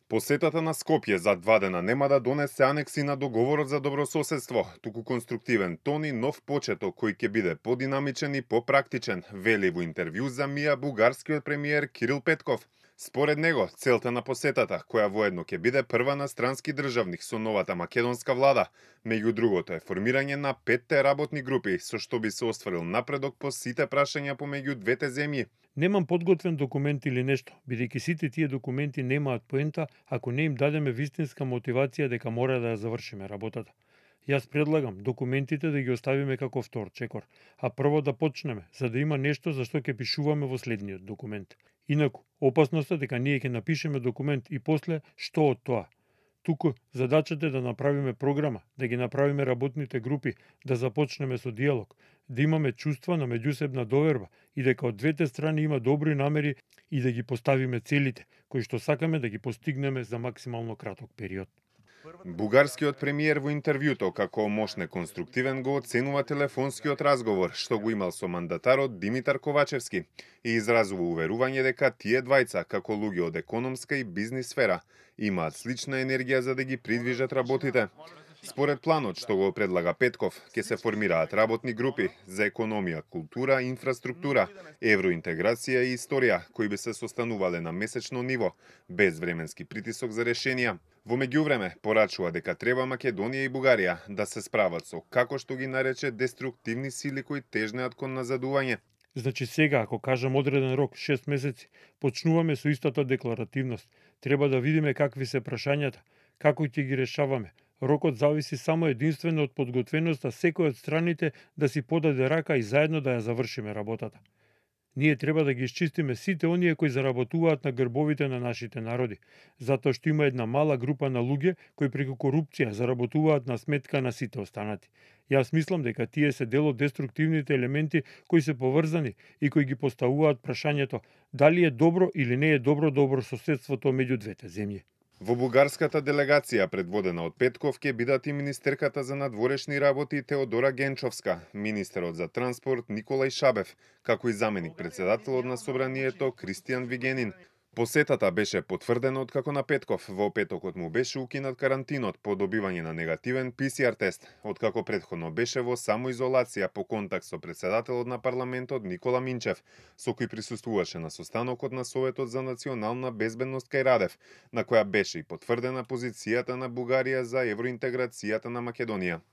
Посетата на Скопје за 2 дена нема да донесе анекси на договорот за добрососедство, туку конструктивен тон и нов почеток кој ќе биде подинамичен и попрактичен, вели во интервју за МИА бугарскиот премиер Кирил Петков. Според него, целта на посетата, која воедно ќе биде прва на странски државник со новата македонска влада, меѓу другото е формирање на 5 работни групи, со што би се остварил напредок по сите прашања помеѓу двете земји. Немам подготвен документ или нешто, бидејќи сите тие документи немаат поента ако не им дадеме вистинска мотивација дека мора да ја завршиме работата. Јас предлагам документите да ги оставиме како втор чекор, а прво да почнеме, за да има нешто за што ќе пишуваме во следниот документ. Инаку, опасноста дека ние ќе напишеме документ и после што од тоа? Туку задачата е да направиме програма, да ги направиме работните групи, да започнеме со диалог, да имаме чувства на меѓусебна доверба и дека од двете страни има добри намери и да ги поставиме целите, кои што сакаме да ги постигнеме за максимално краток период. Бугарскиот премиер во интервјуто како мощ неконструктивен го оценува телефонскиот разговор што го имал со мандатарот Димитар Ковачевски и изразува уверување дека тие двајца, како луѓе од економска и бизнис сфера, имаат слична енергија за да ги придвижат работите. Според планот што го предлага Петков, ќе се формираат работни групи за економија, култура, инфраструктура, евроинтеграција и историја, кои би се состанувале на месечно ниво, без временски притисок за решенија. Во меѓувреме, порачува дека треба Македонија и Бугарија да се справат со, како што ги нарече, деструктивни сили кои тежнеат кон назадување. Значи сега, ако кажам одреден рок, 6 месеци, почнуваме со истата декларативност. Треба да видиме какви се прашањата, како ќе ги решаваме. Рокот зависи само единствено од подготвеноста секој од страните да си подаде рака и заедно да ја завршиме работата. Ние треба да ги исчистиме сите оние кои заработуваат на грбовите на нашите народи, затоа што има една мала група на луѓе кои преку корупција заработуваат на сметка на сите останати. Јас мислам дека тие се дел од деструктивните елементи кои се поврзани и кои ги поставуваат прашањето дали е добро или не е добро соседството меѓу двете земји. Во бугарската делегација предводена од Петков ќе бидат и министерката за надворешни работи Теодора Генчовска, министерот за транспорт Николај Шабев, како и заменик председателот на собранието Кристијан Вигенин. Посетата беше потврдена откако на Петков во петокот му беше укинат карантинот по добивање на негативен ПСР тест, откако претходно беше во самоизолација по контакт со председателот на парламентот Никола Минчев, со кој присуствуваше на состанокот на Советот за национална безбедност кај Радев, на која беше и потврдена позицијата на Бугарија за евроинтеграцијата на Македонија.